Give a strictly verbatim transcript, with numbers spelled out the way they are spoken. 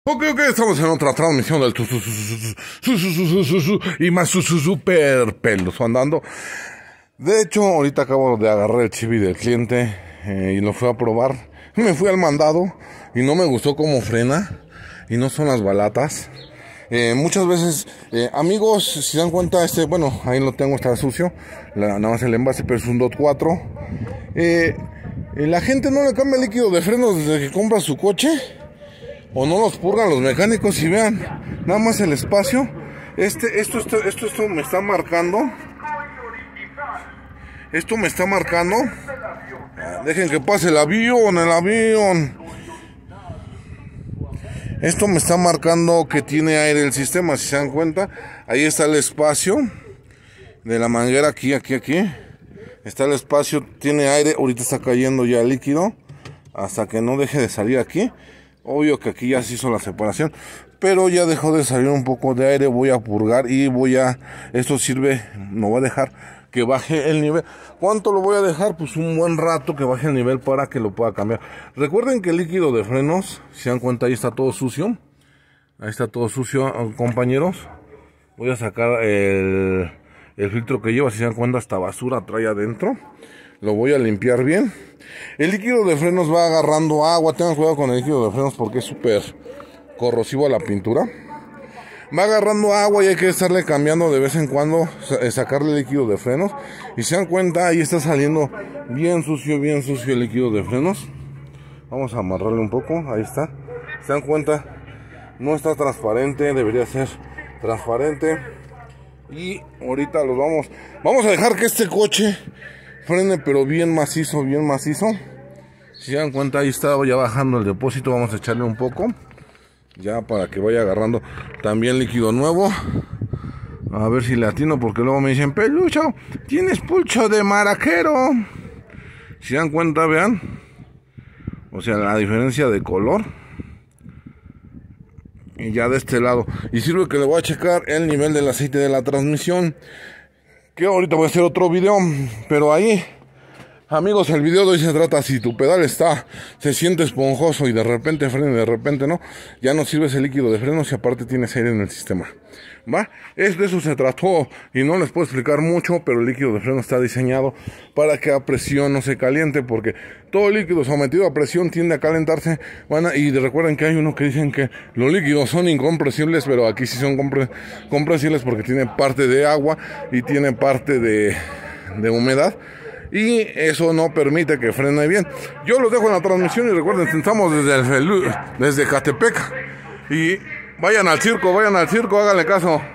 Ok, ok, estamos en otra transmisión del tu- su- su- su- su- su- su- su- su- su- su- y más su, su- super pelos andando. De hecho, ahorita acabo de agarrar el chibi del cliente eh, y lo fui a probar. Me fui al mandado y no me gustó cómo frena y no son las balatas. Eh, muchas veces, eh, amigos, si se dan cuenta, este, bueno, ahí lo tengo, está sucio, la, nada más el envase, pero es un DOT cuatro. Eh, eh, la gente no le cambia el líquido de frenos desde que compra su coche. O no los purgan los mecánicos y vean, nada más el espacio. Este, esto, esto, esto, esto me está marcando. Esto me está marcando. Dejen que pase el avión, el avión. Esto me está marcando que tiene aire el sistema, si se dan cuenta. Ahí está el espacio de la manguera, aquí, aquí, aquí. Está el espacio, tiene aire, ahorita está cayendo ya el líquido. Hasta que no deje de salir aquí. Obvio que aquí ya se hizo la separación, pero ya dejó de salir un poco de aire. Voy a purgar y voy a... Esto sirve, no voy a dejar que baje el nivel. ¿Cuánto lo voy a dejar? Pues un buen rato que baje el nivel para que lo pueda cambiar. Recuerden que el líquido de frenos, si se dan cuenta, ahí está todo sucio. Ahí está todo sucio, compañeros. Voy a sacar el, el filtro que lleva, si se dan cuenta, hasta basura trae adentro. Lo voy a limpiar bien. El líquido de frenos va agarrando agua. Tengan cuidado con el líquido de frenos porque es súper corrosivo a la pintura. Va agarrando agua y hay que estarle cambiando de vez en cuando, sacarle el líquido de frenos. Y se dan cuenta, ahí está saliendo bien sucio, bien sucio el líquido de frenos. Vamos a amarrarle un poco, ahí está. Se dan cuenta, no está transparente, debería ser transparente. Y ahorita los vamos, vamos a dejar que este coche frene, pero bien macizo, bien macizo. Si se dan cuenta, ahí está ya bajando el depósito. Vamos a echarle un poco, ya para que vaya agarrando también líquido nuevo. A ver si le atino, porque luego me dicen: Pelucho, tienes pulcho de maraquero. Si se dan cuenta, vean, o sea, la diferencia de color. Y ya de este lado, y sirve que le voy a checar el nivel del aceite de la transmisión, que ahorita voy a hacer otro video, pero ahí, amigos, el video de hoy se trata: si tu pedal está, se siente esponjoso y de repente frena y de repente no, ya no sirve ese líquido de frenos y aparte tienes aire en el sistema, ¿va? Es de eso se trató y no les puedo explicar mucho, pero el líquido de freno está diseñado para que a presión no se caliente, porque todo líquido sometido a presión tiende a calentarse. Van a, y recuerden que hay uno que dicen que los líquidos son incompresibles, pero aquí sí son compre, compresibles porque tiene parte de agua y tiene parte de, de humedad. Y eso no permite que frene bien. Yo los dejo en la transmisión y recuerden, estamos desde, el, desde Catepec. Y vayan al circo, vayan al circo, háganle caso.